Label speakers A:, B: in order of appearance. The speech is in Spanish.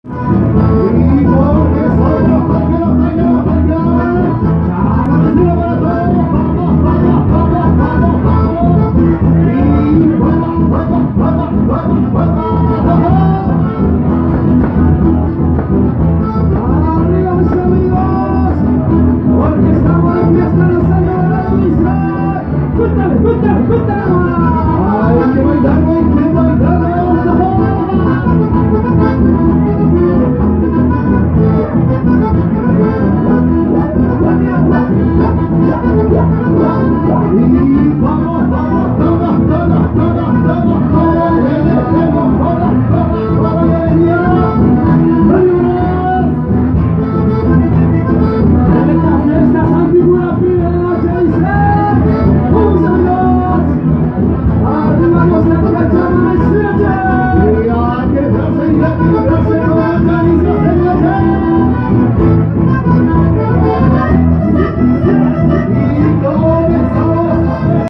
A: Y porque somos para todos. Vamos, vamos, vamos, vamos, vamos. Y vamos, vamos, vamos, vamos, vamos.